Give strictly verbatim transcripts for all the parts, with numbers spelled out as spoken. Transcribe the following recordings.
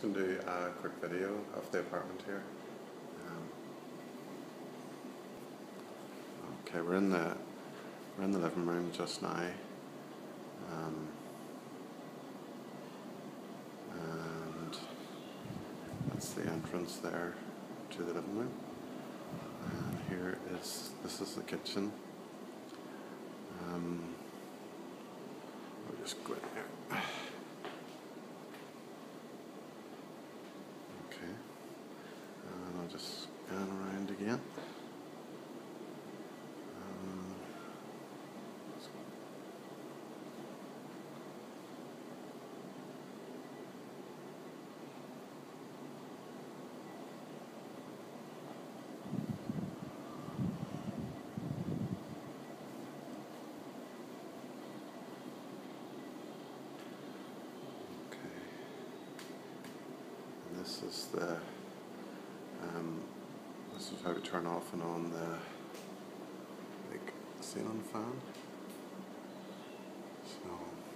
going to do a quick video of the apartment here. Um, okay, we're in the we're in the living room just now, um, and that's the entrance there to the living room. And here is this is the kitchen. Um, we'll just go in there. Okay, and I'll just scan around again. Um, okay, and this is the um, this is how we turn off and on the like ceiling fan. So,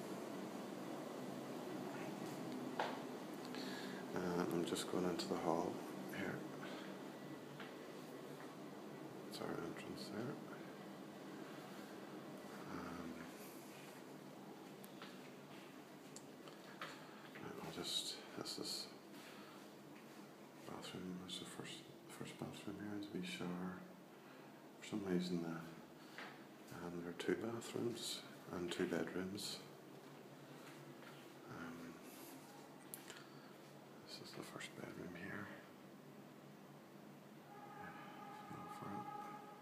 and I'm just going into the hall here. That's our entrance there. Um, and I'll just this is bathroom. This is the first first bathroom here. It's a wee shower. For some reason, uh, um, there are two bathrooms and two bedrooms. Um, this is the first bedroom here. Yeah, feel for it.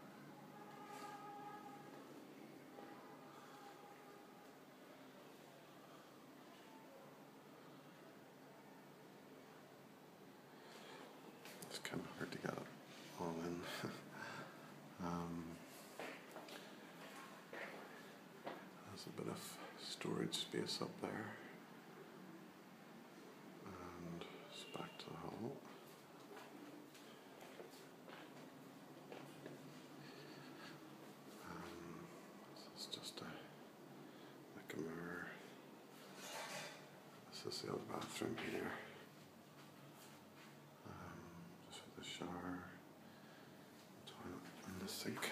It's kind of hard to get it all in. um, there's a bit of storage space up there. And it's back to the hall. Um, this is just a, like a mirror. This is the other bathroom here. Just with the shower, toilet, and the sink.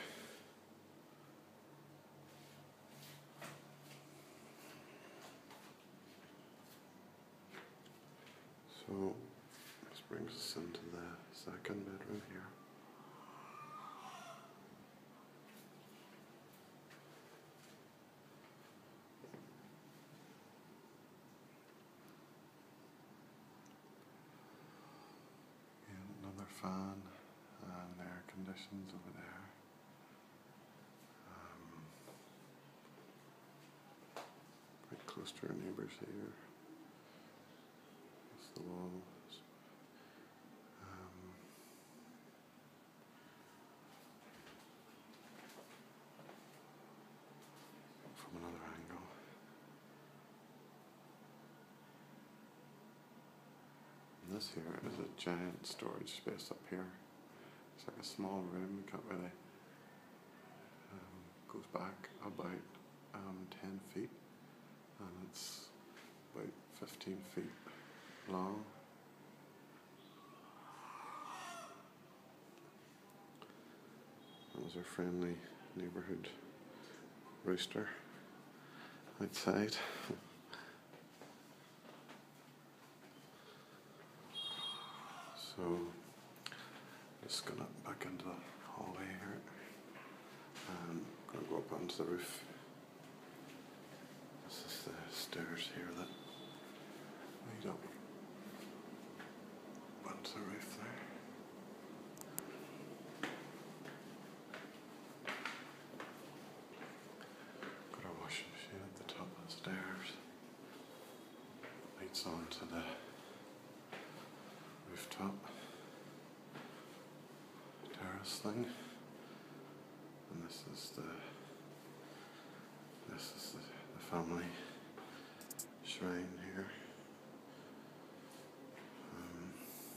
So this brings us into the second bedroom here. And another fan and air conditions over there. Um, quite close to our neighbours here. That's the walls. Um, from another angle. And this here is a giant storage space up here. It's like a small room, you can't really, um, goes back about um, ten feet, and it's about fifteen feet long. That was our friendly neighbourhood rooster outside. So, just gonna back into the hallway here, and gonna go up onto the roof. This is the stairs here that lead up onto the roof there. Got our washing machine at the top of the stairs. Leads onto the rooftop terrace thing, and this is the this is the, the family shrine here. Um,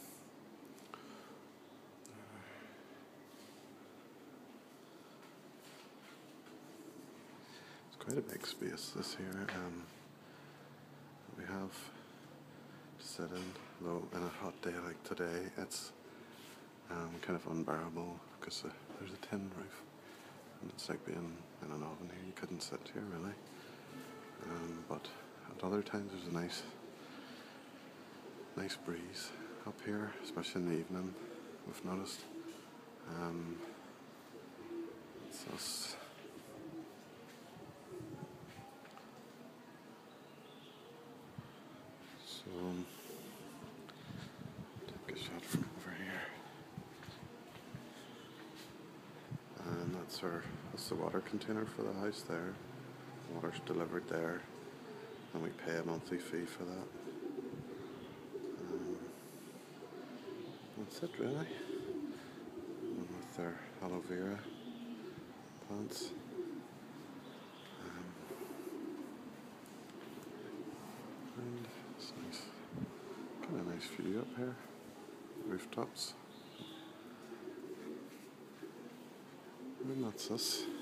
it's quite a big space this here. Um, we have to sit in. Although in a hot day like today, it's um, kind of unbearable because uh, there's a tin roof and it's like being in an oven here. You couldn't sit here really. Um, but at other times there's a nice, nice breeze up here, especially in the evening. We've noticed. Um, it's us. So um, take a shot from over here, and that's our that's the water container for the house there. The water's delivered there, and we pay a monthly fee for that. Um, that's it really. And with their aloe vera plants. Um, and it's nice, kind of nice view up here, rooftops. And that's us.